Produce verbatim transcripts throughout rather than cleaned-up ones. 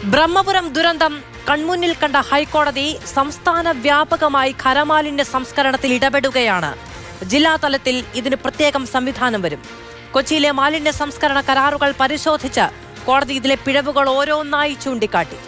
ബ്രഹ്മപുരം ദുരന്തം കൺമുന്നിൽ കണ്ട ഹൈക്കോടതി സംസ്ഥാന വ്യാപകമായി ഖരമാലിന്യ സംസ്കരണത്തിൽ ഇടപെടുകയാണ്. ജില്ലാതലത്തിൽ ഇതിന് പ്രത്യേകം സംവിധാനം വരും. കൊച്ചിയിലെ മാലിന്യ സംസ്കരണ കരാറുകൾ പരിശോധിച്ച് കോടതി ഇതിലെ പിഴവുകൾ ഓരോന്നായി ചൂണ്ടിക്കാട്ടി.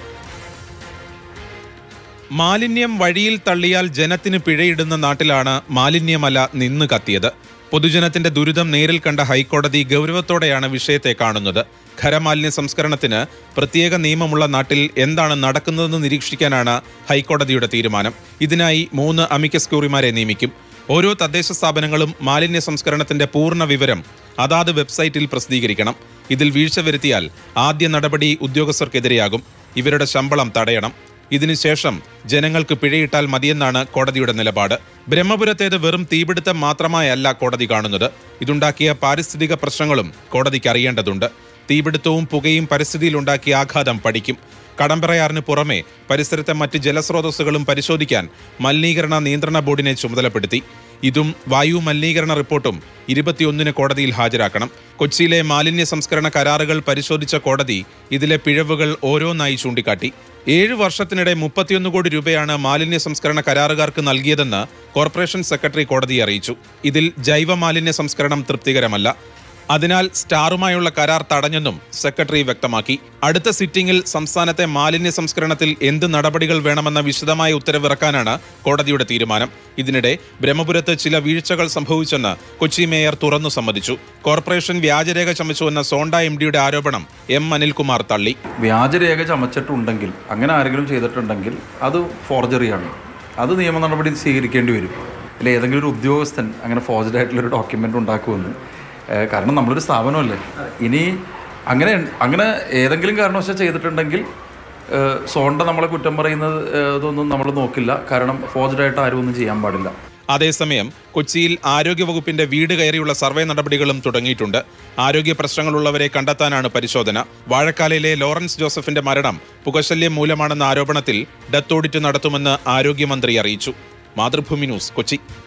മാലിന്യം വഴിയിൽ തള്ളിയാൽ ജനത്തിന് പിഴയിടുന്ന നാട്ടിലാണ് മാലിന്യമല നിന്ന് കത്തിയത്. പൊതുജനത്തിന്റെ ദുരിതം നേരിൽ കണ്ട ഹൈക്കോടതി ഗൗരവത്തോടെയാണ് വിഷയത്തെ കാണുന്നത്. ഖരമാലിന്യ സംസ്കരണത്തിന് പ്രത്യേക നിയമമുള്ള നാട്ടിൽ എന്താണ് നടക്കുന്നതെന്ന് നിരീക്ഷിക്കാനാണ് ഹൈക്കോടതിയുടെ തീരുമാനം. ഇതിനായി മൂന്ന് അമിക്കസ് ക്യൂറിമാരെ നിയമിക്കും. ഓരോ തദ്ദേശ സ്ഥാപനങ്ങളും മാലിന്യ സംസ്കരണത്തിന്റെ പൂർണ്ണ വിവരം അതാത് വെബ്സൈറ്റിൽ പ്രസിദ്ധീകരിക്കണം. ഇതിൽ വീഴ്ച വരുത്തിയാൽ ആദ്യ നടപടി ഉദ്യോഗസ്ഥർക്കെതിരെയാകും. ഇവരുടെ ശമ്പളം തടയണം. ഇതിനുശേഷം ജനങ്ങൾക്ക് പിഴയിട്ടാൽ മതിയെന്നാണ് കോടതിയുടെ നിലപാട്. ബ്രഹ്മപുരത്തേത് വെറും തീപിടുത്തം മാത്രമായല്ല കോടതി കാണുന്നത്. ഇതുണ്ടാക്കിയ പാരിസ്ഥിതിക പ്രശ്നങ്ങളും കോടതിക്ക് അറിയേണ്ടതുണ്ട്. തീപിടുത്തവും പുകയും പരിസ്ഥിതിയിലുണ്ടാക്കിയ ആഘാതം പഠിക്കും. കടമ്പറയാറിന് പുറമെ പരിസരത്തെ മറ്റ് ജലസ്രോതസ്സുകളും പരിശോധിക്കാൻ മലിനീകരണ നിയന്ത്രണ ബോർഡിനെ ചുമതലപ്പെടുത്തി. ഇതും വായു മലിനീകരണ റിപ്പോർട്ടും ഇരുപത്തിയൊന്നിന് കോടതിയിൽ ഹാജരാക്കണം. കൊച്ചിയിലെ മാലിന്യ സംസ്കരണ കരാറുകൾ പരിശോധിച്ച കോടതി ഇതിലെ പിഴവുകൾ ഓരോന്നായി ചൂണ്ടിക്കാട്ടി. ഏഴു വർഷത്തിനിടെ മുപ്പത്തിയൊന്ന് കോടി രൂപയാണ് മാലിന്യ സംസ്കരണ കരാറുകാർക്ക് നൽകിയതെന്ന് കോർപ്പറേഷൻ സെക്രട്ടറി കോടതിയെ അറിയിച്ചു. ഇതിൽ ജൈവ മാലിന്യ സംസ്കരണം തൃപ്തികരമല്ല. അതിനാൽ സ്റ്റാറുമായുള്ള കരാർ തടഞ്ഞെന്നും സെക്രട്ടറി വ്യക്തമാക്കി. അടുത്ത സിറ്റിംഗിൽ സംസ്ഥാനത്തെ മാലിന്യ സംസ്കരണത്തിൽ എന്ത് നടപടികൾ വേണമെന്ന വിശദമായ ഉത്തരവിറക്കാനാണ് കോടതിയുടെ തീരുമാനം. ഇതിനിടെ ബ്രഹ്മപുരത്ത് ചില വീഴ്ചകൾ സംഭവിച്ചെന്ന് കൊച്ചി മേയർ തുറന്നു സമ്മതിച്ചു. കോർപ്പറേഷൻ വ്യാജരേഖ ചമച്ചുവെന്ന സോണ്ട എം ഡിയുടെ ആരോപണം എം അനിൽകുമാർ തള്ളി. വ്യാജരേഖ ചമച്ചിട്ടുണ്ടെങ്കിൽ, അങ്ങനെ ആരെങ്കിലും ചെയ്തിട്ടുണ്ടെങ്കിൽ അത് ഫോർജറിയാണ്. അത് നിയമ നടപടി സ്വീകരിക്കേണ്ടി വരും. അല്ലെ ഏതെങ്കിലും ഒരു ഉദ്യോഗസ്ഥൻ അങ്ങനെ ഫോർജഡ് ആയിട്ടുള്ളൊരു ഡോക്യുമെൻ്റ് ഉണ്ടാക്കുമെന്ന്. കാരണം നമ്മളൊരു സ്ഥാപനമല്ലേ. ഇനി അങ്ങനെ അങ്ങനെ ഏതെങ്കിലും കാരണവശാൽ ചെയ്തിട്ടുണ്ടെങ്കിൽ സോണ്ട നമ്മളെ കുറ്റം പറയുന്നത് ഇതൊന്നും നമ്മൾ നോക്കില്ല. കാരണം ഫോർജഡായിട്ട് ആരും ഒന്നും ചെയ്യാൻ പാടില്ല. അതേസമയം കൊച്ചിയിൽ ആരോഗ്യവകുപ്പിന്റെ വീട് കയറിയുള്ള സർവേ നടപടികളും തുടങ്ങിയിട്ടുണ്ട്. ആരോഗ്യ പ്രശ്നങ്ങളുള്ളവരെ കണ്ടെത്താനാണ് പരിശോധന. വാഴക്കാലയിലെ ലോറൻസ് ജോസഫിന്റെ മരണം പുകശല്യം മൂലമാണെന്ന ആരോപണത്തിൽ ഡെത്ത് ഓഡിറ്റ് നടത്തുമെന്ന് ആരോഗ്യമന്ത്രി അറിയിച്ചു. മാതൃഭൂമി ന്യൂസ്, കൊച്ചി.